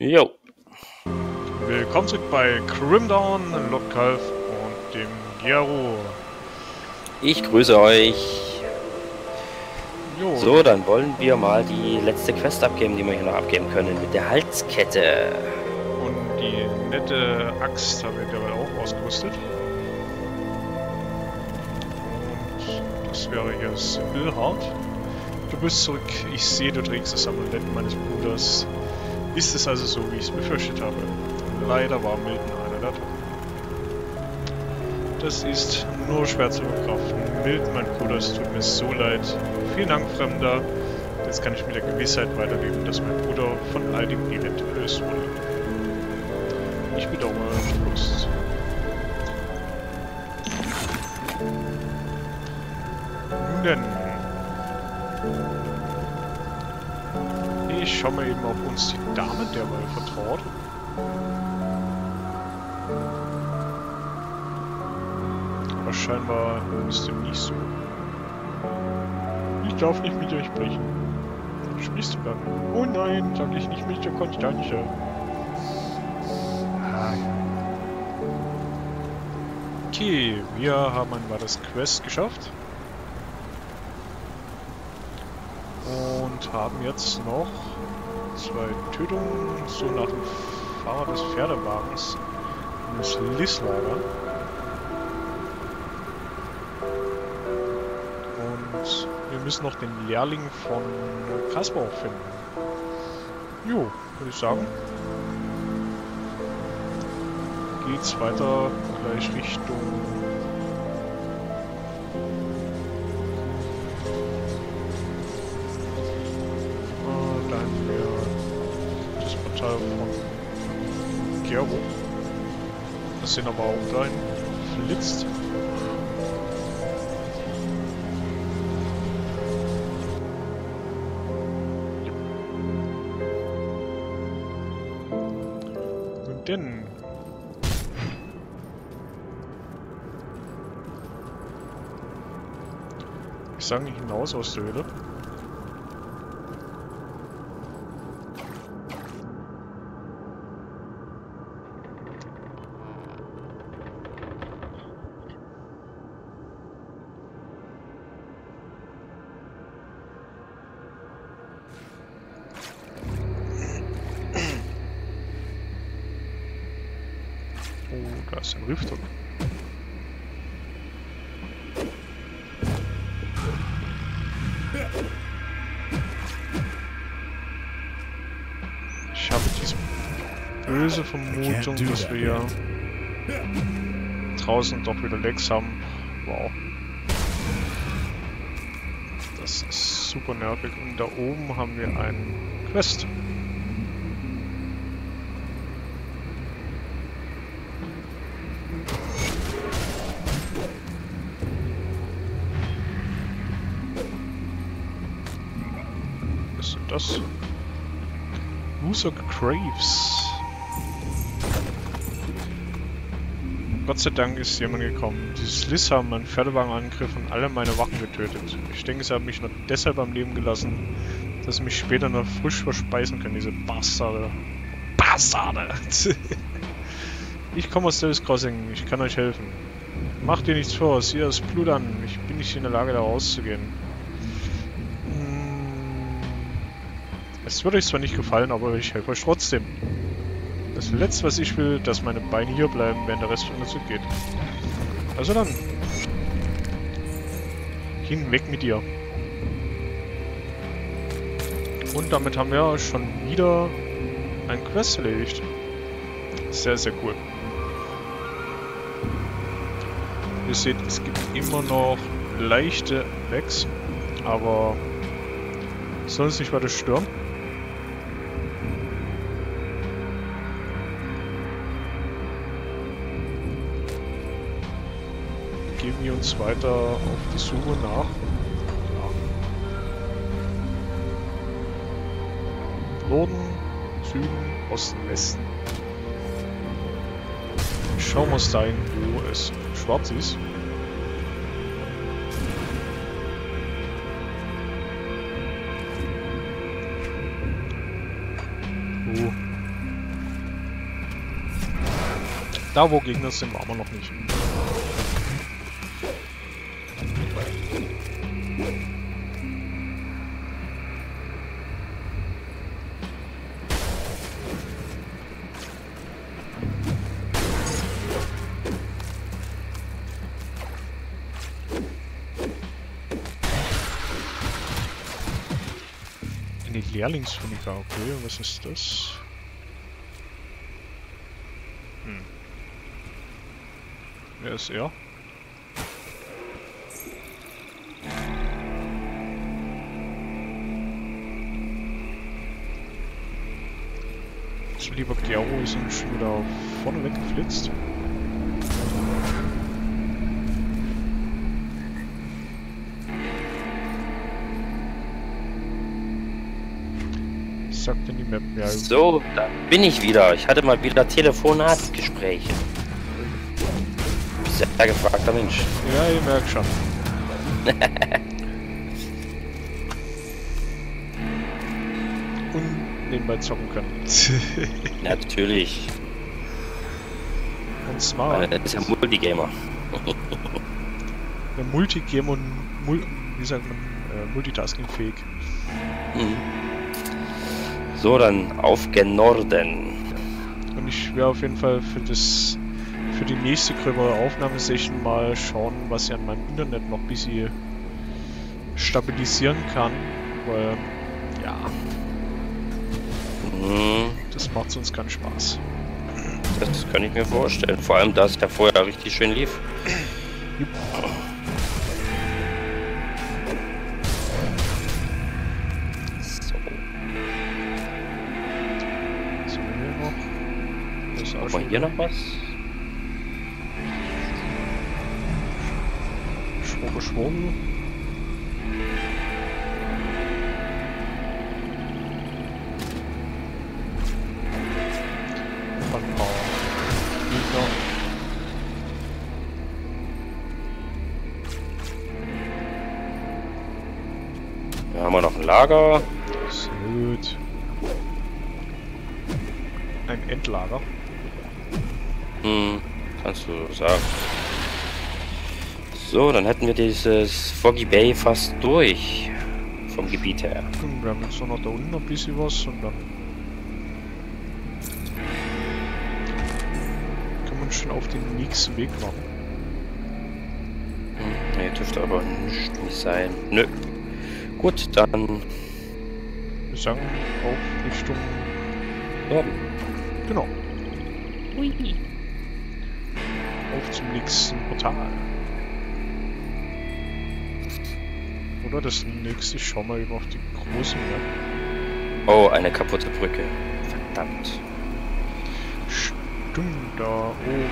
Jo, Willkommen zurück bei Crimdown, Lotkalf und dem Gero. ich grüße euch. Jo, So, dann wollen wir mal die letzte Quest abgeben, die wir hier noch abgeben können, mit der Halskette. und die nette Axt habe ich dabei auch ausgerüstet. Und das wäre hier Spillhard. Du bist zurück, ich sehe, du trägst das Amulett meines Bruders. Ist es also so, wie ich es befürchtet habe? Leider war Milton einer der Toten. Das ist nur schwer zu verkraften. Milton, mein Bruder, es tut mir so leid. Vielen Dank, Fremder. Jetzt kann ich mit der Gewissheit weiterleben, dass mein Bruder von all dem Elend erlöst wurde. Ich bedauere euren Verlust. Nun denn. Ich schaue mal eben, ob uns die Dame derweil vertraut. Aber scheinbar ist dem nicht so. Ich darf nicht mit dir sprechen. Sprichst du dann? Oh nein, sag ich nicht mit der Konstanze. Ah, ja. Okay, wir haben einmal das Quest geschafft. Und haben jetzt noch 2 Tötungen, so nach dem Fahrer des Pferdewagens in das Lisslager. Und wir müssen noch den Lehrling von Kaspar finden. Jo, würde ich sagen. Geht's weiter gleich Richtung da haben wir das Portal von Gero. Das sind aber auch dahin flitzt. Nun denn. Ich sage nicht hinaus aus der Höhle. Oh, da ist ein Rift drin. Ich habe diese böse Vermutung, dass wir hier draußen doch wieder Lecks haben. Wow. Das ist super nervig. Und da oben haben wir einen Quest. Was ist denn das? User Graves. Gott sei Dank ist jemand gekommen. Dieses Liss haben meinen Pferdewagen angegriffen und alle meine Wachen getötet. Ich denke, sie haben mich nur deshalb am Leben gelassen, dass sie mich später noch frisch verspeisen können, diese Bastarde. Bastarde! Ich komme aus Davis Crossing, ich kann euch helfen. Macht ihr nichts vor, sieh das Blut an, ich bin nicht in der Lage, da rauszugehen. Es wird euch zwar nicht gefallen, aber ich helfe euch trotzdem. Das Letzte, was ich will, dass meine Beine hier bleiben, während der Rest von uns geht. Also dann. Hinweg mit dir. Und damit haben wir schon wieder ein Quest erledigt. Sehr, sehr cool. Ihr seht, es gibt immer noch leichte Lags, aber soll uns nicht weiter stören. Geben wir uns weiter auf die Suche nach Norden, Süden, Osten, Westen. Schauen wir uns dahin, wo es schwarz ist. Da wo Gegner sind, waren wir noch nicht. Eine Lehrlingstunika, okay, was ist das? Wer ist er? Lieber Gero ist uns schon wieder vorne weggeflitzt. Was sagt denn die Map? Ja, so, da bin ich wieder. Ich hatte mal wieder Telefonatgespräche. Sehr gefragter Mensch. Ja, ich merke schon. Und nebenbei zocken können. Natürlich. Und zwar. Das ist ja Multigamer. Multigamer und wie sagt man, multitaskingfähig. Mhm. So, dann auf gen Norden. Und ich werde auf jeden Fall für die nächste gröbere Aufnahmesession mal schauen, was ich an meinem Internet noch ein bisschen stabilisieren kann, weil, ja, das macht sonst keinen Spaß. Das kann ich mir vorstellen, vor allem, da es ja vorher richtig schön lief. Jupp. So. Was haben wir hier noch? Das ist auch Haben wir hier noch was? Schwurbel. Bandbauer. Gegner. Da haben wir noch ein Lager. Sehr gut. Ein Endlager. Kannst du sagen. So, dann hätten wir dieses Foggy Bay fast durch. Vom Gebiet her. Wir haben jetzt noch da unten ein bisschen was und dann kann man schon auf den nächsten Weg machen. Ne, dürfte aber nicht sein. Nö. Gut, dann Wir sagen auf Richtung Norden. Genau. Hui. Auf zum nächsten Portal. Oder das nächste, ich schau mal über auf die großen Map. Oh, eine kaputte Brücke. Verdammt. Stimmt, da oben.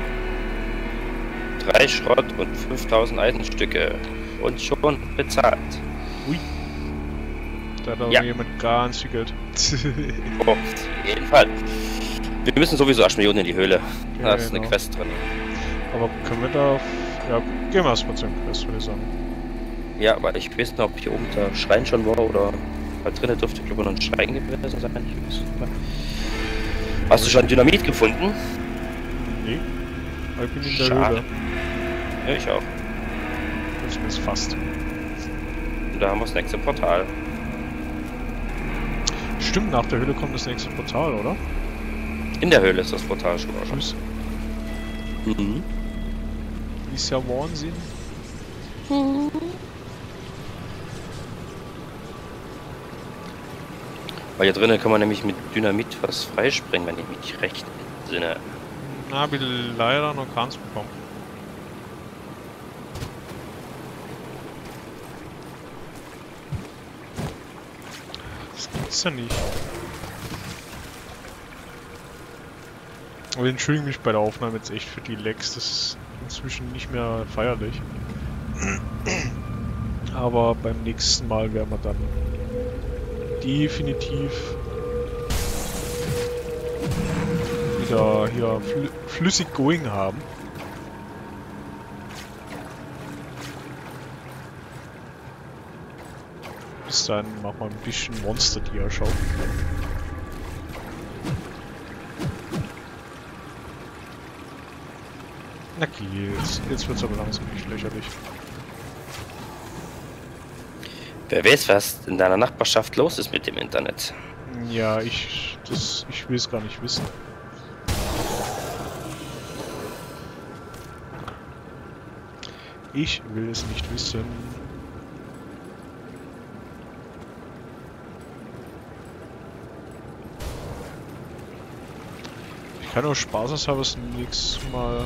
3 Schrott und 5000 Eisenstücke. Und schon bezahlt. Ui. Da hat aber Ja. jemand ganz viel Geld. Oh, auf jeden Fall. Wir müssen sowieso erstmal hier unten in die Höhle. Da ist eine Genau. Quest drin. Aber können wir da... Ja, gehen wir erstmal zur Quest, würde ich sagen. Ja, aber ich weiß nicht, ob hier oben der Schrein schon war oder... Weil drinnen dürfte, glaube ich, noch ein Schrein gewesen sein. Ich weiß nicht mehr. Hast du schon Dynamit gefunden? Nee. Ich bin in der Schade. Höhle. Ja, ich auch. Das ist fast. Und da haben wir das nächste Portal. Stimmt, nach der Höhle kommt das nächste Portal, oder? In der Höhle ist das Portal schon. Tschüss. Mhm. Ist ja Wahnsinn. Weil hier drinnen kann man nämlich mit Dynamit was freispringen, wenn ich mich recht entsinne. Na, hab ich leider noch keins bekommen. Das gibt's ja nicht. Aber ich entschuldige mich bei der Aufnahme jetzt echt für die Lags, das ist inzwischen nicht mehr feierlich. Aber beim nächsten Mal werden wir dann definitiv wieder hier flüssig going haben. Bis dann machen wir ein bisschen Monster Dia-Show. Na geht's. Jetzt wird's aber langsam nicht lächerlich. Wer weiß, was in deiner Nachbarschaft los ist mit dem Internet. Ja, ich will es gar nicht wissen. Ich will es nicht wissen. Ich kann auch spaßeshalber das nächste Mal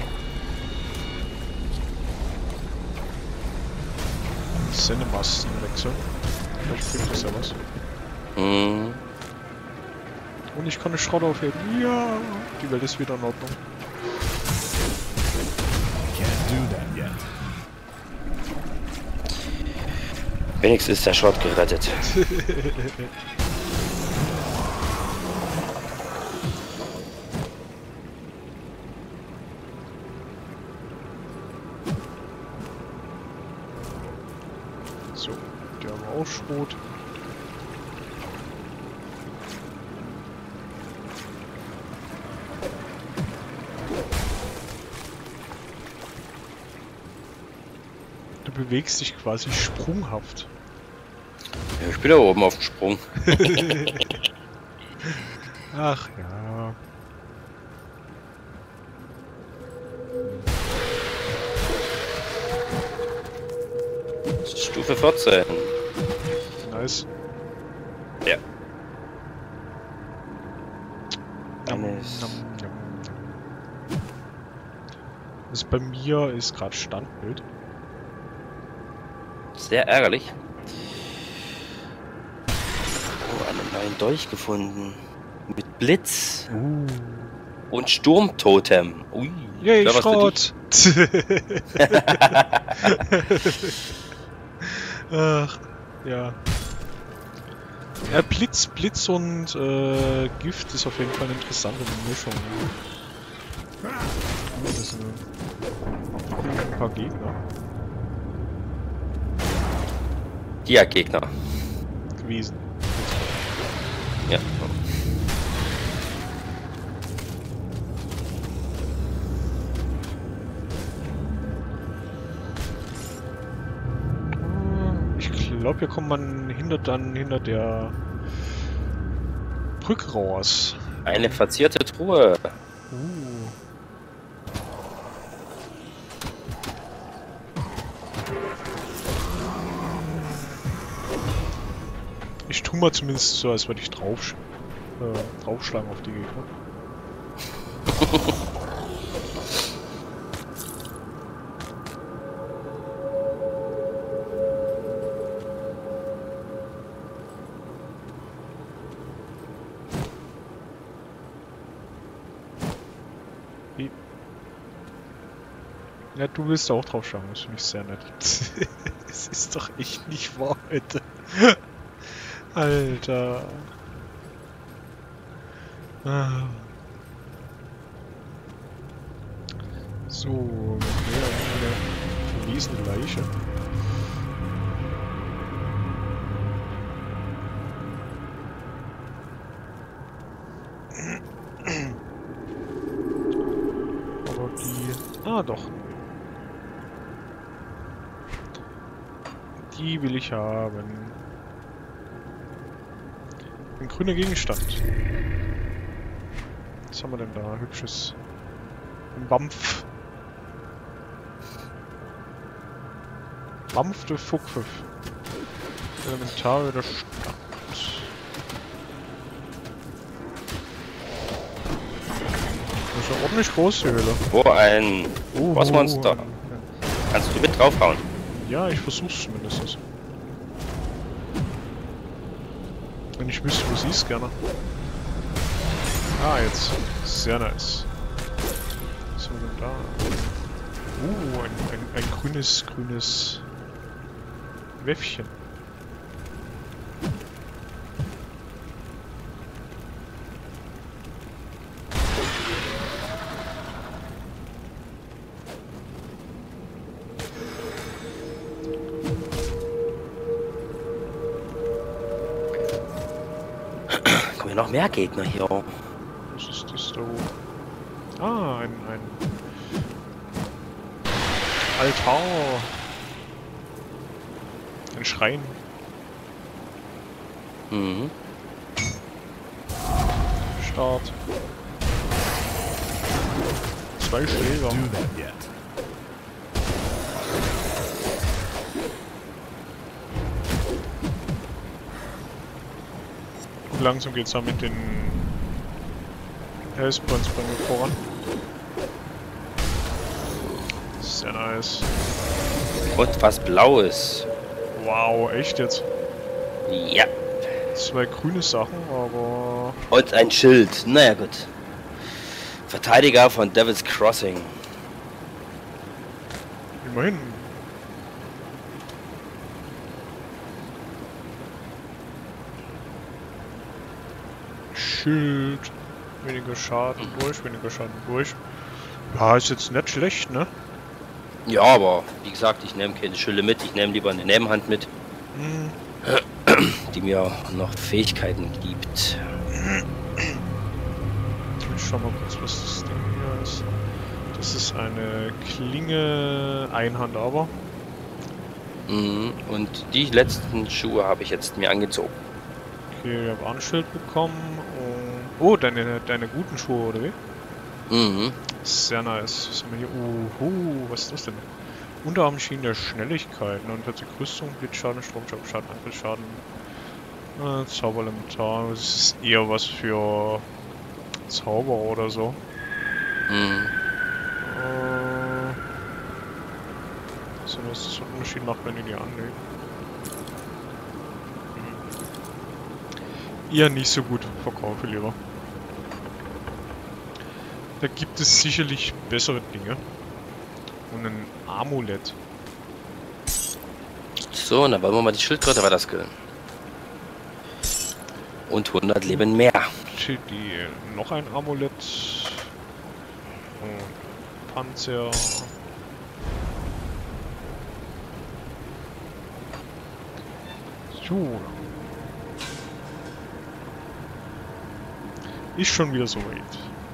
Sendemasten wechseln. Vielleicht bringt das ja was. Mhm. Und ich kann eine Schrott aufheben. Ja, die Welt ist wieder in Ordnung. Can't do that yet. Wenigstens ist der Schrott gerettet. So, der war auch Schrot. Du bewegst dich quasi sprunghaft. Ja, ich bin da oben auf dem Sprung. Ach ja. Stufe 14. Nice. Ja. Eines. Das bei mir ist gerade Standbild. Sehr ärgerlich. Oh, einen neuen Dolch gefunden. Mit Blitz. Und Sturmtotem. Ui. Yay, da was für Schrott! Ach, ja. Ja, Blitz und Gift ist auf jeden Fall eine interessante Mischung. Das sind ein paar Gegner Ja, Gegner. gewesen. Ja. Ich glaube, hier kommt man hinter der Brücke raus. Eine verzierte Truhe. Ich tue mal zumindest so, als würde ich draufschlagen auf die Gegner. Wie? Ja, du willst auch draufschlagen, das finde ich sehr nett. Es ist doch echt nicht wahr, bitte. Alter. Ah. So, eine verwiesene Leiche. Aber die... Ah, doch. Die will ich haben. Ein grüner Gegenstand. Was haben wir denn da? Hübsches. Ein Wampf. Wampf der Fuckpfiff. Elementar der Stadt. Das ist ja ordentlich groß, die Höhle. Oh, ein Bossmonster. Kannst du mit draufhauen? Ja, ich versuch's zumindest. Wenn ich wüsste, wo sie ist, gerne. Ah, jetzt. Sehr nice. Was haben wir denn da? Ein grünes Wäffchen. Kommen ja noch mehr Gegner hier. Was ist das da oben? Ah, ein Altar. Ein Schrein. Mhm. Start. 2 Schläger. Do that yet. Und langsam geht's da mit den Hellspawns bei mir voran. Sehr nice. Und was Blaues. Wow, echt jetzt? Ja. 2 grüne Sachen, aber... Und ein Schild. Naja, gut. Verteidiger von Devil's Crossing. Immerhin. Schild. Weniger Schaden durch, weniger Schaden durch. Ja, ist jetzt nicht schlecht, ne? Ja, aber wie gesagt, ich nehme keine Schilde mit. Ich nehme lieber eine Nebenhand mit, Hm. die mir noch Fähigkeiten gibt. Ich schau mal kurz, was das Ding hier ist. Das ist eine Klinge, Einhand aber. Mhm. Und die letzten Schuhe habe ich jetzt mir angezogen. Okay, ich habe auch ein Schild bekommen. Und oh, deine guten Schuhe, oder wie? Mhm. Sehr nice. Was haben wir hier? Was ist das denn? Unterarmschienen der Schnelligkeit. 49 Rüstung, Blitzschaden, Stromschaden, Angriffsschaden. Zauberelementar. Das ist eher was für Zauberer oder so. Mhm. So, was das für einen Unterschied macht, wenn ich die anlege. Eher nicht so gut, verkaufe lieber. Da gibt es sicherlich bessere Dinge. Und ein Amulett. So, und dann wollen wir mal die Schildkröte weiter skillen. Und 100 Leben mehr. Die, noch ein Amulett. Und Panzer. So. Ist schon wieder so weit.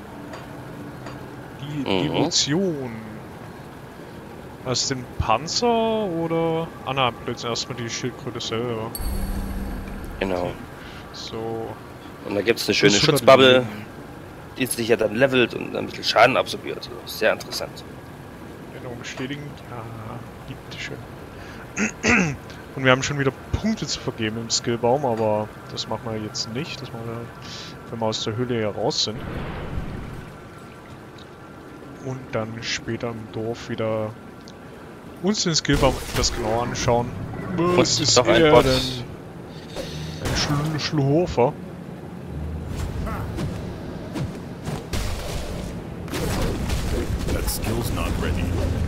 Die Evolution. Was den Panzer oder... Ah na, plötzlich erstmal die Schildkröte selber. Genau. So. Und da gibt es eine schöne Das Schutzbubble, die sich ja dann levelt und ein bisschen Schaden absorbiert. Sehr interessant. Genau, bestätigen. Ja, bitteschön. Und wir haben schon wieder Punkte zu vergeben im Skillbaum, aber das machen wir jetzt nicht. Das machen wir, wenn wir aus der Höhle heraus sind. Und dann später im Dorf wieder uns den Skillbaum etwas genauer anschauen. Was ist doch ein er Bot. denn? Ein Schluhofer. That skill's not ready.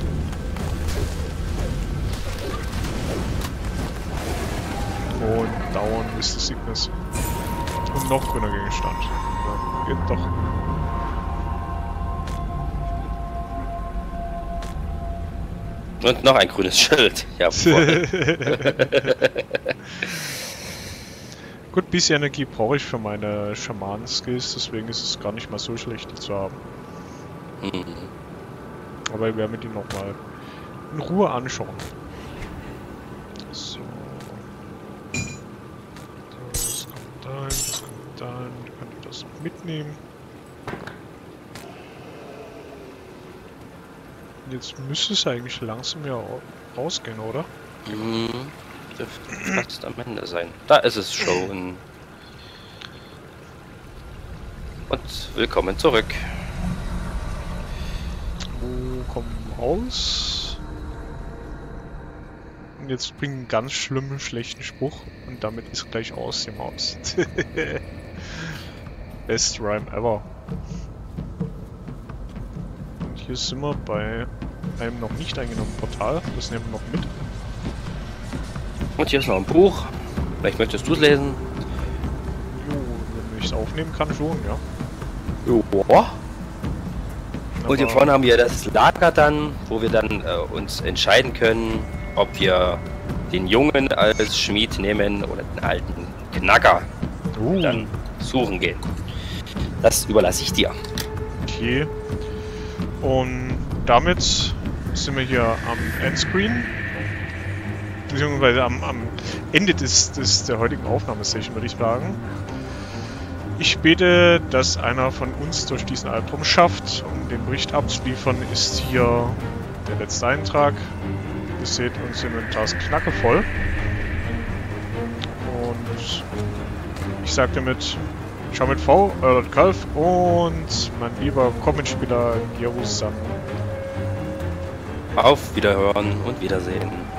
Und dauern ist das Sickness. Und noch grüner Gegenstand. Ja, geht doch. Und noch ein grünes Schild. Jawohl. Gut, bisschen Energie brauche ich für meine Schamanen-Skills, deswegen ist es gar nicht mal so schlecht, die zu haben. Mhm. Aber ich werde mir die nochmal in Ruhe anschauen. So. Das kommt dahin, das kommt dahin. Ich könnte das noch mitnehmen. Jetzt müsste es eigentlich langsam ja rausgehen, oder? Mhm. Dürfte fast am Ende sein. Da ist es schon. Und willkommen zurück. Wo kommen wir raus? Und jetzt bringen einen ganz schlimmen, schlechten Spruch und damit ist gleich aus die Maus. Best Rhyme ever. Und hier sind wir bei einem noch nicht eingenommenen Portal. Das nehmen wir noch mit. Und hier ist noch ein Buch. Vielleicht möchtest du es lesen. Jo, wenn ich es aufnehmen kann, schon, ja. Ja. Und hier Aber- vorne haben wir das Lager dann, wo wir dann uns entscheiden können, ob wir den Jungen als Schmied nehmen oder den alten Knacker dann suchen gehen. Das überlasse ich dir. Okay. Und damit sind wir hier am Endscreen. Beziehungsweise am Ende der heutigen Aufnahmesession, würde ich sagen. Ich bete, dass einer von uns durch diesen Albtraum schafft. Um den Bericht abzuliefern, ist hier der letzte Eintrag. Ihr seht, unser Inventar ist knackevoll. Und ich sage damit, schau mit V, Kalf und mein lieber Commentspieler Jerusalem. Auf Wiederhören und Wiedersehen.